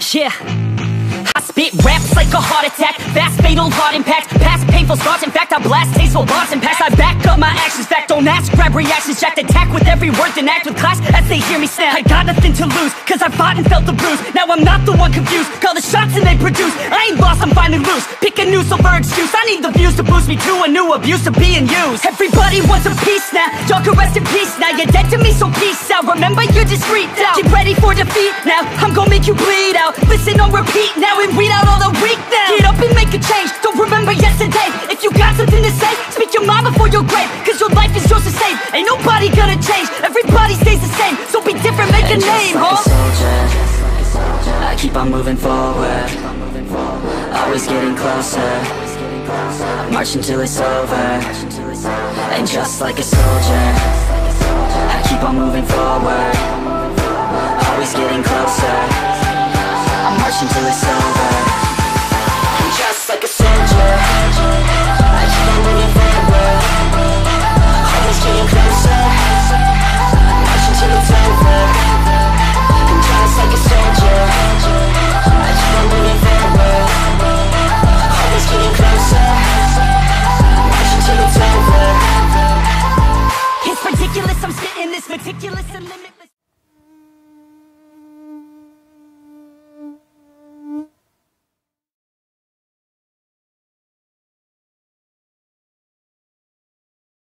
Yeah, I spit raps like a heart attack, fast fatal heart impact, past painful scars. In fact, I blast tasteful bars and packs. I back up my actions, fact don't ask, grab reactions, jacked attack with every word, then act with class as they hear me snap. I got nothing to lose, cause I fought and felt the bruise. Now I'm not the one confused, call the shots and they produce. I ain't lost, I'm finally loose, pick a new silver excuse. I need the views to boost me to a new abuse of being used. Everybody wants a piece now, y'all can rest in peace now. You're dead to me, so peace out, remember you're discreet out. Get ready for defeat now, I'm gonna make you bleed out. Listen on repeat now and weed out all the weak now. Get up and make a change, don't remember yesterday. If you got something to say, speak your mind before your grave. Cause your life is yours to save, ain't nobody gonna change. Everybody stays the same, so be different, make a name, huh? I keep on moving forward, always getting closer, marching till it's over. And just like a soldier, I keep on moving forward, always getting closer, I'm marching till it's over. And just like a soldier, I keep on moving forward, always getting closer, marching till it's over. And just like a soldier, I keep on moving forward, always getting closer, marching till it's over. It's ridiculous, I'm spitting this meticulous and limitless.